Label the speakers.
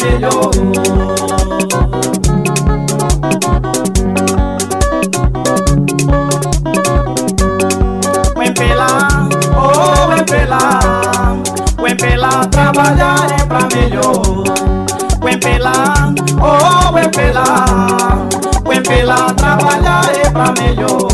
Speaker 1: melhor. O M.P.L.A, oh M.P.L.A, o M.P.L.A trabalhar é pra melhor. O M.P.L.A, oh M.P.L.A, o M.P.L.A trabalhar é pra melhor.